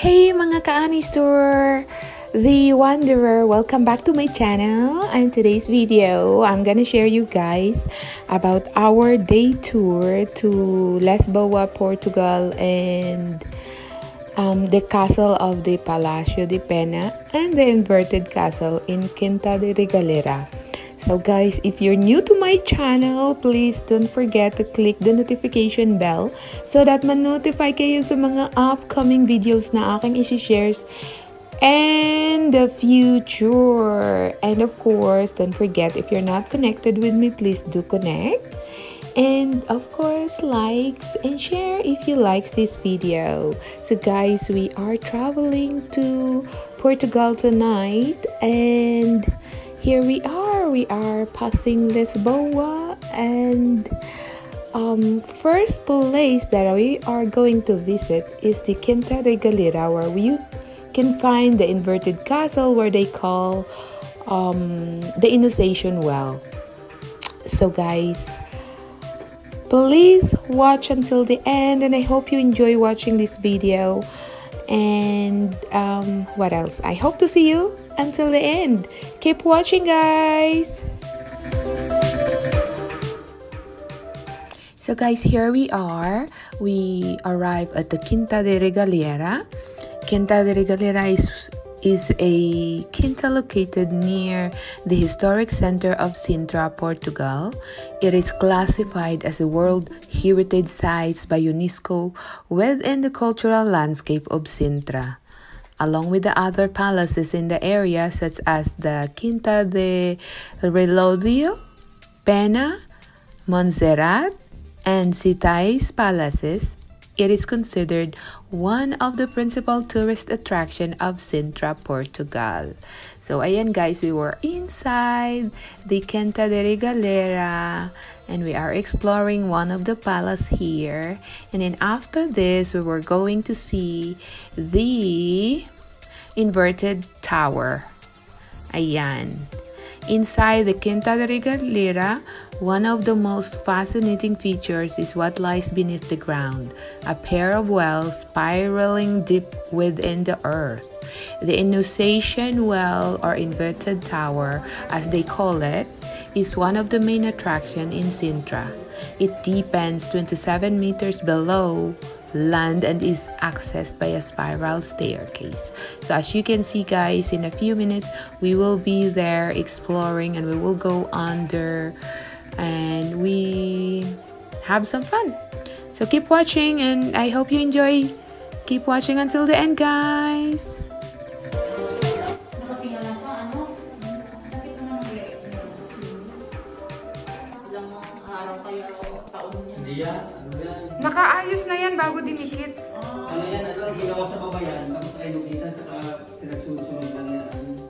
Hey mga ka-Ani Store! The Wanderer, welcome back to my channel. And today's video, I'm gonna share you guys about our day tour to Lisboa, Portugal, and the castle of the Palacio de Pena and the inverted castle in Quinta de Regalera. So guys, if you're new to my channel, please don't forget to click the notification bell so that ma-notify kayo sa mga upcoming videos na aking isi-shares and the future. And of course, don't forget, if you're not connected with me, please do connect. And of course, likes and share if you like this video. So guys, we are traveling to Portugal tonight, and here we are passing Lisboa, and first place that we are going to visit is the Quinta de Regalera, where you can find the inverted castle, where they call the Inundation Well. So guys, please watch until the end, and I hope you enjoy watching this video. And what else? I hope to see you until the end. Keep watching, guys. So guys, here we are. We arrived at the Quinta de Regalera. Quinta de Regalera is a quinta located near the historic center of Sintra, Portugal. It is classified as a World Heritage Site by UNESCO within the cultural landscape of Sintra, along with the other palaces in the area such as the Quinta de Relodio, Pena, Montserrat, and Citais palaces. It is considered one of the principal tourist attraction of Sintra, Portugal. So ayan guys, we were inside the Quinta de Regalera, and we are exploring one of the palace here. And then after this, we were going to see the inverted tower. Ayan. Inside the Quinta de Regalera, one of the most fascinating features is what lies beneath the ground, a pair of wells spiraling deep within the earth. The Inundation Well, or inverted tower as they call it, is one of the main attractions in Sintra. It deepens 27 meters below land and is accessed by a spiral staircase. So as you can see guys, in a few minutes we will be there exploring, and we will go under and we have some fun. So keep watching, and I hope you enjoy. Keep watching until the end, guys. Nakaayos na yan bago dinikit. Ano yan? Ano ginawa sa babayan, tapos ay nugitan sa pinagsusunod lang yan.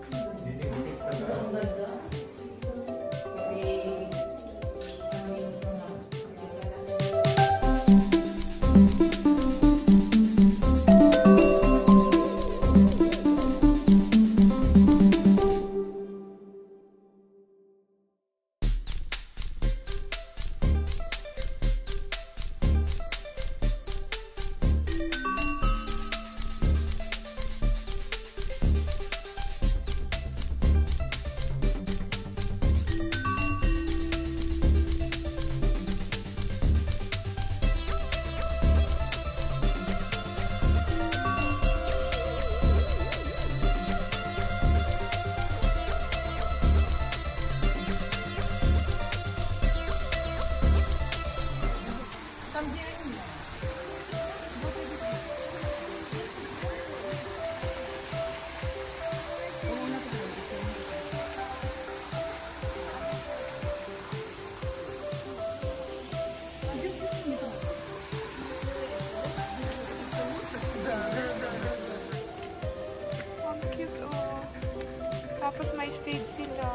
Tapos may stage sila.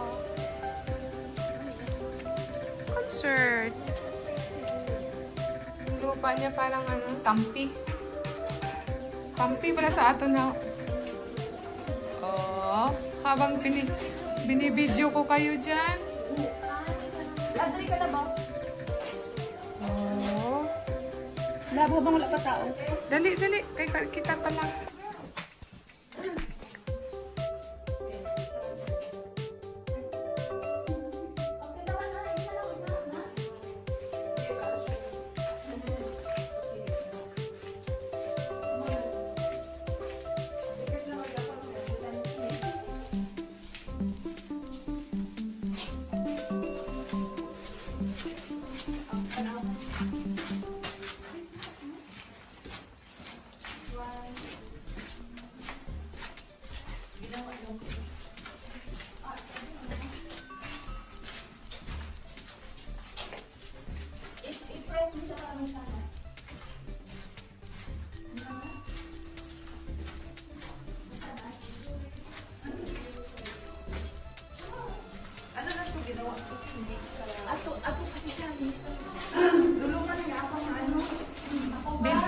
Concert. Yung lupa niya parang ano, tampi. Tampi pala sa ato na. Oh, habang binibidyo ko kayo dyan. Adri ka na ba? Oh. Labo bang wala pa tao? Dali, dali. Kay kita pa lang.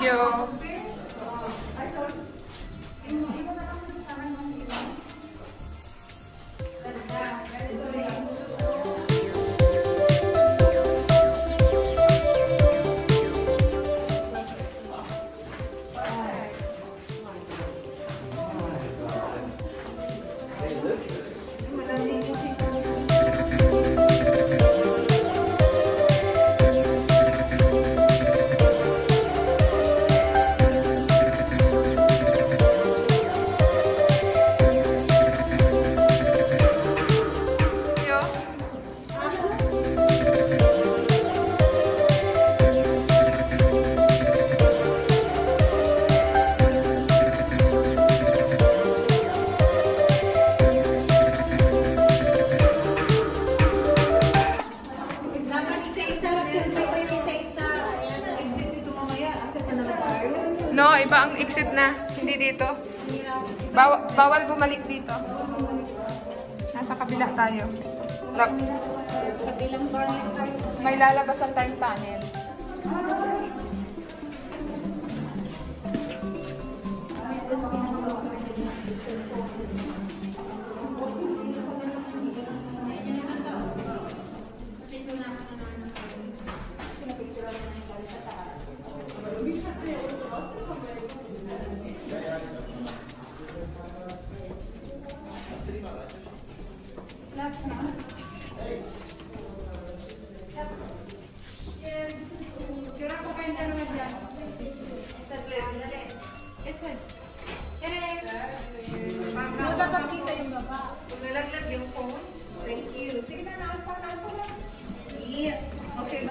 you. No, iba ang exit na. Hindi dito. Bawal bumalik dito. Nasa kabila tayo. Look. May lalabasan tayong tunnel. Dapat dito yung baba. Nalaglag yung phone. Thank you. Tingnan na ang phone. Yeah. Okay.